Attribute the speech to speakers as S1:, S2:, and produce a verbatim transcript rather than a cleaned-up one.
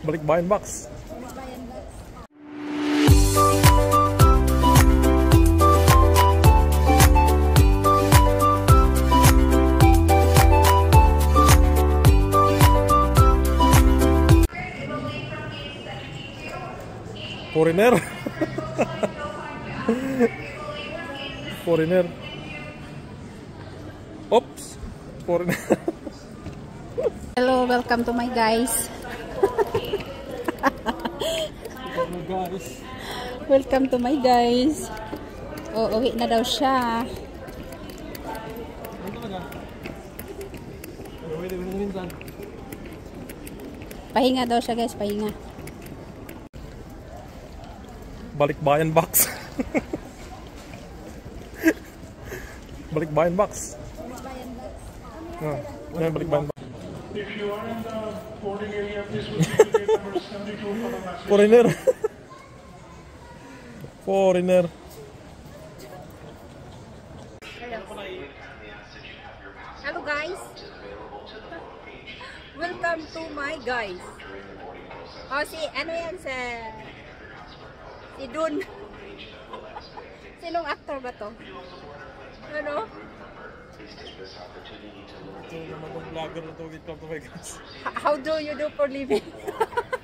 S1: Balikbayan box. Foreigner. Foreigner. Oops. Foreigner.
S2: Hello, welcome to my guys. Welcome to my guys. Oh, uwi na daw siya. Pahinga daw siya guys, pahinga.
S1: Balikbayan box. Balikbayan box. Oh, ano balikbayan box?
S3: If you are in the boarding area, please will be number seventy-two for the message.
S1: Foreigner. Foreigner.
S2: Hello guys. Welcome to my guys. Oh, si ano yan sa si Dun. Sinong actor ba to? Ano?
S1: Ito naman ang vlogger na to. Welcome to my guys.
S2: How do you do for living?